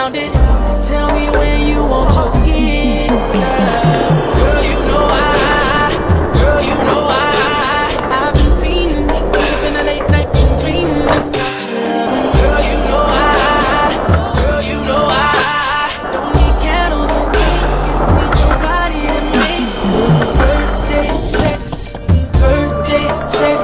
around it. Tell me when you want your gift, girl. Girl, you know girl, you know I've been fiending, up in the late night, been dreaming about your loving. Girl, you know girl, you know don't need candles and cake, just need your body to make birthday sex, birthday sex.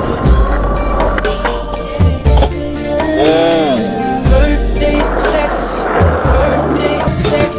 Birthday sex, birthday sex.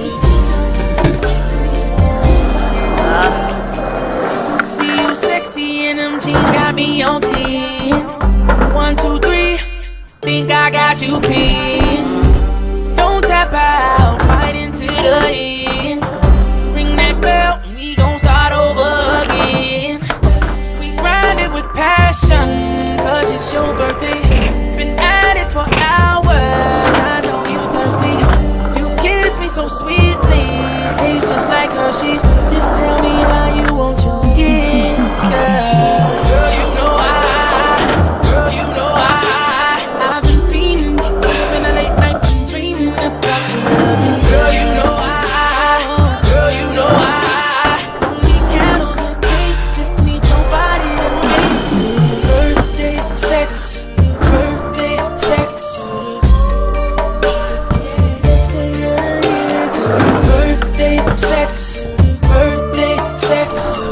See you sexy in them jeans, got me on 10. 1, 2, 3, think I got you pinned. Don't tap out, right into the end. Ring that bell, and we gon' start over again. We grind it with passion, cause it's your birthday. Been at it for hours, I know you thirsty. You kiss me so sweetly, tastes just like Hershey's. Just tell me how you want your gift, girl. Girl, you know girl, you know I've been fiending, up in the late night, been dreaming about your loving. Girl, you know girl, you know don't need candles and cake, just need your body to make birthday sex, birthday sex. Birthday sex, birthday sex.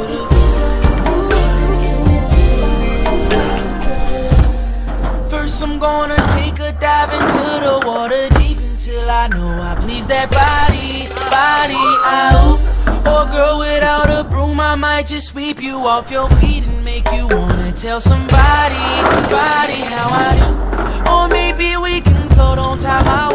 First I'm gonna take a dive into the water deep until I know I please that body, out. Or girl, without a broom I might just sweep you off your feet and make you wanna tell somebody how I do. Or maybe we can float on top of